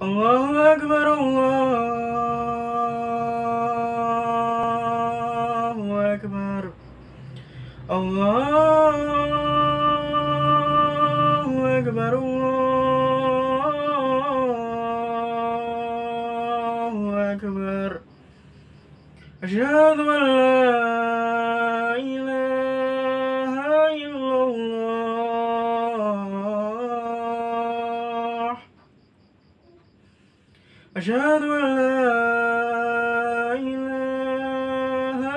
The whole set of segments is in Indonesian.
Allahu Akbar, Allahu Akbar, Allahu Akbar, Allahu Akbar. Asyhadu an la ilaha illallah. Asyhadu an la ilaha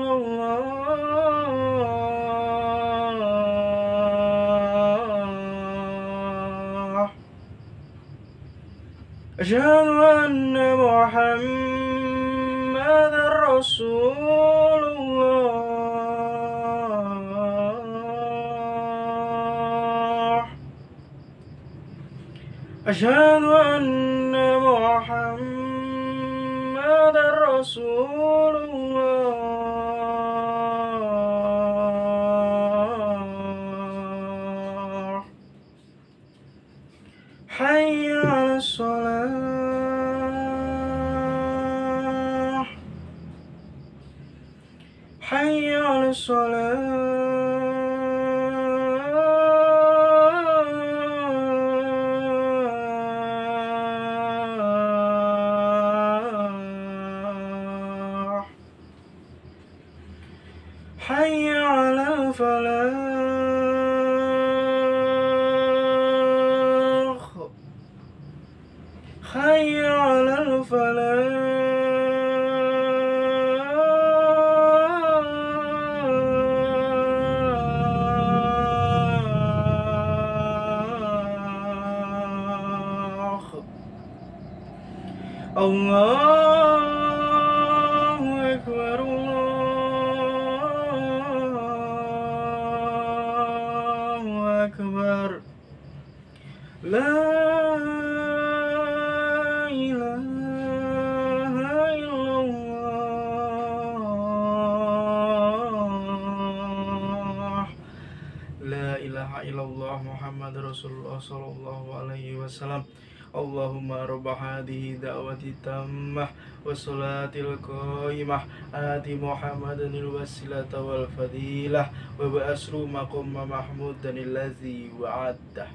illallah. Asyhadu anna Muhammadar Rasulullah. Asyhadu anna Muhammadar Rasulullah. Hayya 'alas shalah. Hayya 'alas shalah. Hayya 'alal falah. Hayya 'alal falah. Allahu Akbar, Allahu Akbar. La ilaha illallah. La ilaha illallah Muhammad Rasulullah sallallahu alaihi wasallam. Allahumma rabba hadhihi da'wati tammah wa salatil qaimah ati Muhammadanil wasilata wal fadilah wa ba'asru maqamma mahmudanil ladzi wa'addah.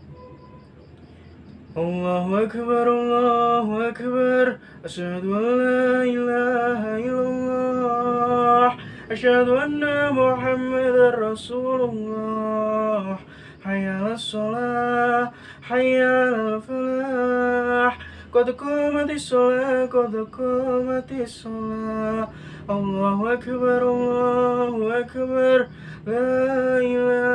Allahu Akbar, Allahu Akbar. Asyhadu an la ilaha illallah. Asyhadu anna Muhammadar Rasulullah. Hayya 'alas shalah, hayya 'alal falah. Qad qamatis shalah, qad qamatis shalah. Allahu Akbar, Allahu Akbar. La ilaha